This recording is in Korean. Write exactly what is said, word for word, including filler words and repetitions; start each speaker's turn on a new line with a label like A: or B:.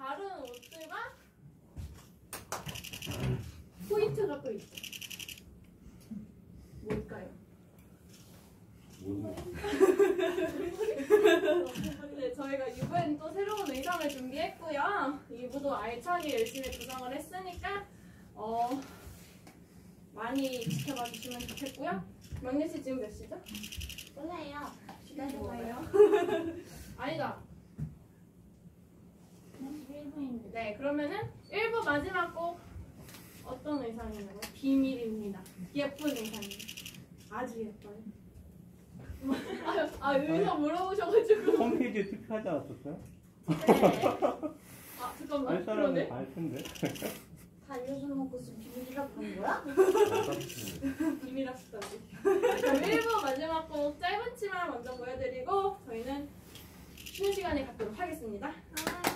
A: 다른 옷들과 포인트가 또 있죠. 뭘까요? 네, 저희가 이 부엔 또 새로운 의상을 준비했고요. 이 부도 알차게 열심히 구성을 했으니까 어, 많이 지켜봐 주시면 좋겠고요. 막내 씨 지금 몇 시죠?
B: 몰라요.
A: 기다려봐요. 아니다.
B: 일 분인데.
A: 네, 그러면은 일 부 마지막 곡 어떤 의상이냐고? 비밀입니다. 예쁜 의상이에요. 아주 예뻐요. 아, 아 의상 물어보셔가지고.
C: 홈페이지에 투표하지 않았었어요?
A: 네. 아 잠깐만.
C: 알 사람은
A: 그러네.
C: 다 알 텐데.
B: 다 알려주는 거 무슨 비밀이라고 하는 거야?
A: 비밀 학습까지. 그럼 일 부 마지막 곡 짧은 치마 먼저 보여드리고 저희는 쉬는 시간에 갖도록 하겠습니다.
B: 아.